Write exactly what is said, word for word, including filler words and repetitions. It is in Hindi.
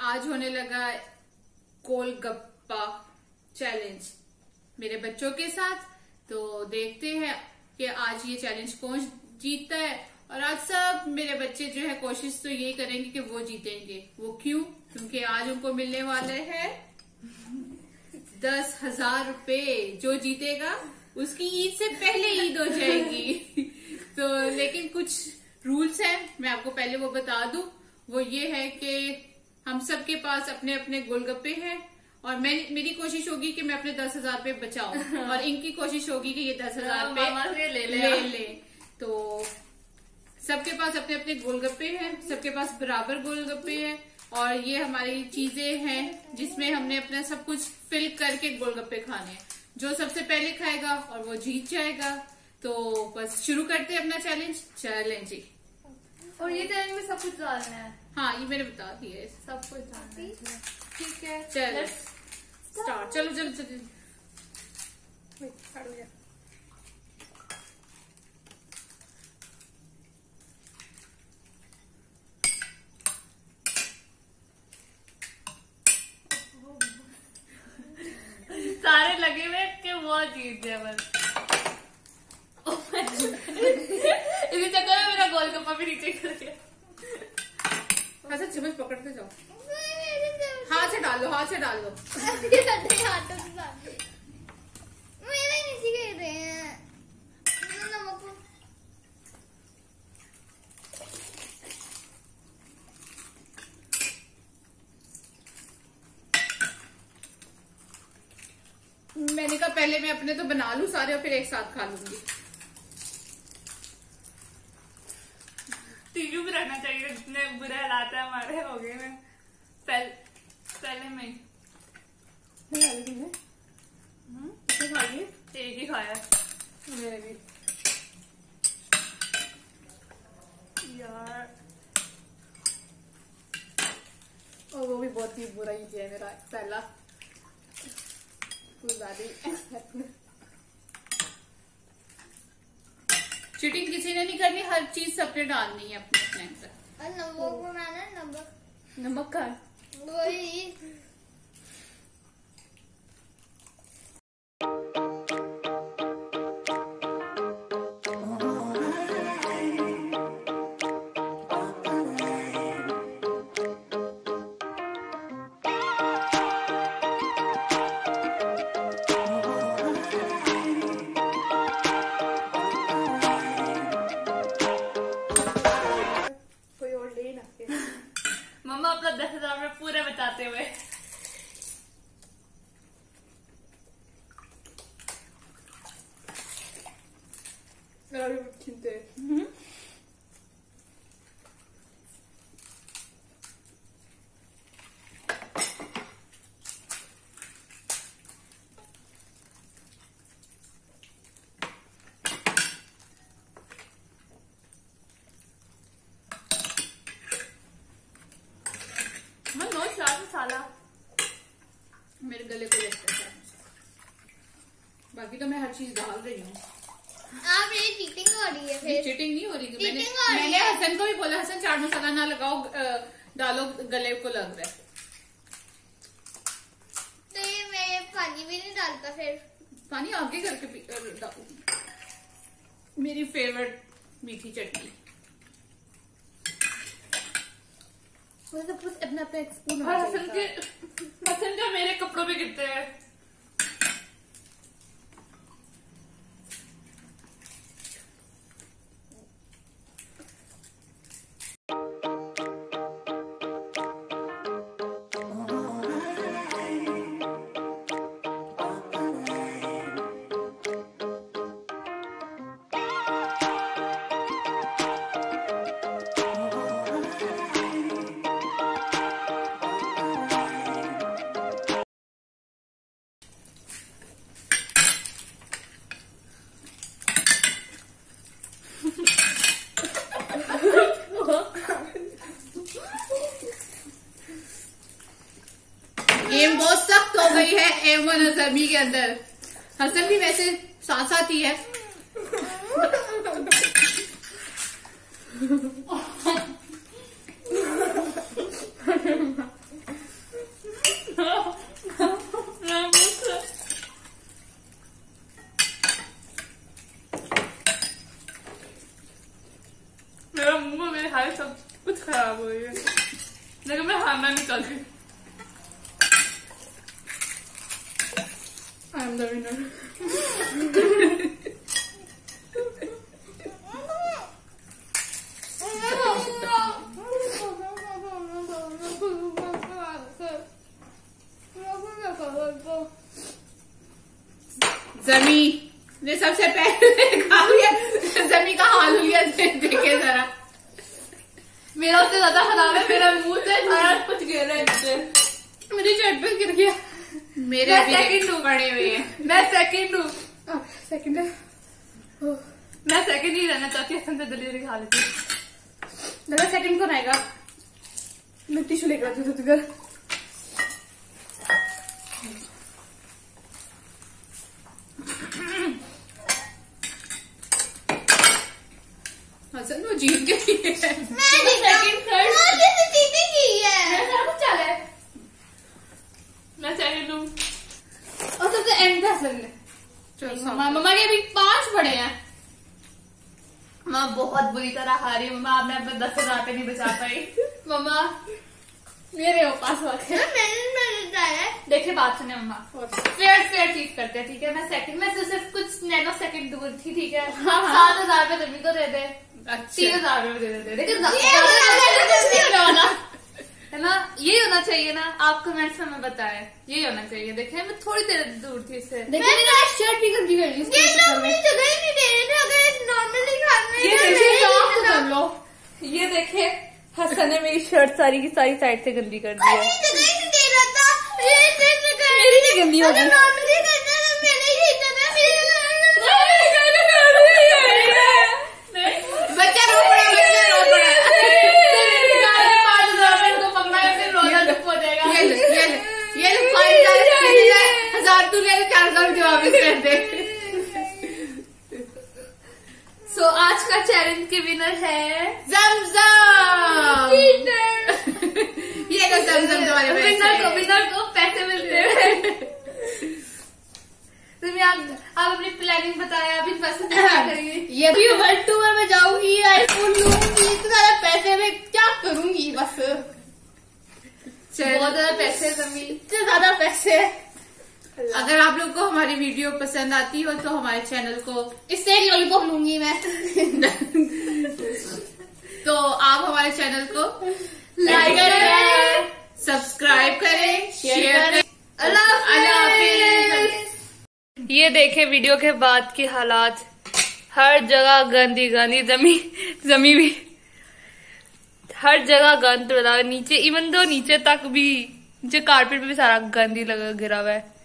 आज होने लगा गोलगप्पा चैलेंज मेरे बच्चों के साथ। तो देखते हैं कि आज ये चैलेंज कौन जीतता है। और आज सब मेरे बच्चे जो है कोशिश तो यही करेंगे कि वो जीतेंगे। वो क्यों? क्योंकि आज उनको मिलने वाले हैं दस हजार रुपए। जो जीतेगा उसकी ईद से पहले ईद हो जाएगी। तो लेकिन कुछ रूल्स हैं, मैं आपको पहले वो बता दूं। वो ये है कि हम सबके पास अपने अपने गोलगप्पे हैं और मैं मेरी कोशिश होगी कि मैं अपने दस हजार रुपए बचाऊं और इनकी कोशिश होगी कि ये दस हजार रुपए ले ले, ले ले। तो सबके पास अपने अपने गोलगप्पे हैं, सबके पास बराबर गोलगप्पे हैं और ये हमारी चीजें हैं जिसमें हमने अपना सब कुछ फिल करके गोलगप्पे खाने हैं। जो सबसे पहले खाएगा और वो जीत जाएगा। तो बस शुरू करते हैं अपना चैलेंज। चैलेंज जी। और ये चैलेंज में सब कुछ डालना है। हाँ, ये मैंने बता दिया है, सब कुछ डालना है। ठीक है, चलो स्टार्ट। चलो चलो चलो सारे लगे हुए कि वो जीत जाए बस। इसी चक्कर में मेरा गोलगप्पा भी नीचे गिर गया। अच्छा, चम्मच पकड़ते जाओ। हाथ से डाल लो, हाथ से डाल लो। मेरे नीचे गिर रहे हैं। मैंने कहा पहले मैं अपने तो बना लूं सारे और फिर एक साथ खा लूंगी। टीवी भी रखना चाहिए, जितने बुरे हालात है हमारे हो गए हैं पहले पहले में एक ही खाया मैंने भी यार। और वो भी बहुत ही बुरा ही है मेरा पहला। चीटिंग किसी ने नहीं करनी, हर चीज सबने डालनी है अपने अपने अंदर। और नमक बनाना है, नमक नमक का वही। मम्मा अपना दस हजार में पूरे बचाते हुए। साला मेरे गले को लगता है। बाकी तो मैं हर चीज डाल रही हूँ। आप ये चीटिंग हो रही है। फिर चीटिंग नहीं हो रही। मैंने चीटिंग हो रही मैंने है। हसन को भी बोला, हसन चाट मसाला ना लगाओ, डालो, गले को लग रहा है। तो ये मैं पानी भी नहीं डालता फिर। पानी आगे करके पी डालो। मेरी फेवरेट मीठी चटनी। सब कुछ अपना अपना एक स्पून। हसन के हसन का मेरे कपड़ों पे गिरते हैं। गेम बहुत सख्त हो गई है एमन अजमी के अंदर। हसन भी वैसे साथ साथ ही है। The winner. जमी ने सबसे पहले खा लिया। जमी का हाल लिया देखे जरा। मेरा उससे ज्यादा खराब है, मेरा मुंह से सारा कुछ गिर रहा है नीचे, मेरी चट पे गिर गया। मेरे मैं भी सेकंड हूँ, पड़े हुए हैं। मैं सेकंड हूँ, सेकंड है। मैं सेकंड ही रहना चाहती हूँ। से डिलीवरी खा लेती हूँ। दादा सेकंड कौन आएगा? मैं टिश्यू लेकर आती हूँ तो घर। हसन वो जीत गई है। मैं सेकंड थर्ड किसी चीटिंग की है। मेरा कुछ चल है। मैं सेकंड हूँ और सबसे एंड पे हसन ने। मम्मा मम्मा के अभी पांच पड़े हैं। मम्मा बहुत बुरी तरह हारी है। मम्मा आपने अपने दस हजार पे नहीं बचा पाई। मम्मा मेरे हो पास वाले। मैंने मैंने डाला। देखिए बात सुने मम्मा, फेयर फेयर चीज करते हैं, ठीक है। मैं सेकंड में से सिर्फ कुछ नैनो सेकंड दूर थी, ठीक है। हाँ, हाँ। सात हजार रुपए जमी को दे दे, तीन अच्छा हजार रुपए दे देते। ये वाला है ना, यही होना चाहिए ना। आप कमेंट्स में हमें बताएं, यही होना चाहिए। देखिए मैं थोड़ी देर दूर थी इससे। देखिए मेरा शर्ट भी गंदी कर दी ये लोग मुझे जगह ही नहीं दे रहे थे। अगर नॉर्मली खाने ये में देखिए, नहीं साफ तो देता। कर लो। ये देखिए हसन ने मेरी शर्ट सारी की सारी साइड से गंदी कर दी है। मुझे जगह ही नहीं दे रहा था। ये इतने जगह मेरी नहीं गंदी होगी। अगर नॉर्मली करना था मैंने ही करना था। बच्चा रो पड़ा, बच्चा रो पड़ा। पाँच हजार रुपए को पकड़ा है, फिर रोजा चुप हो जाएगा। ये ले, ये ले, ये ले, पाँच हजार, तीन हजार, हजार तू ले ले, चार हजार मुझे वापस कर दे। सो so, आज का चैलेंज के विनर है जमजम। ये तो जमजम तुम्हारे पैसे। विनर को विनर को पैसे मिलते हैं। तुम्हें आप आप अपनी प्लानिंग बताएं, अभी पैसे में क्या करेंगे? ये भी वर्ल्ड टूर में जाऊंगी, आईफोन लूंगी, इतने ज्यादा पैसे में क्या करूंगी बस। बहुत ज्यादा पैसे जमी, इतने ज्यादा पैसे। अगर आप लोग को हमारी वीडियो पसंद आती हो तो हमारे चैनल को इससे एक लॉलीपॉप लूंगी मैं। तो आप हमारे चैनल को लाइक करें, सब्सक्राइब करें, शेयर करें। अल्लाह हाफिज। ये देखें वीडियो के बाद के हालात, हर जगह गंदी गंदी, जमी जमी भी हर जगह गंद लगा, नीचे इवन दो नीचे तक भी, नीचे कारपेट पे भी सारा गंदी लगा गिरा हुआ है।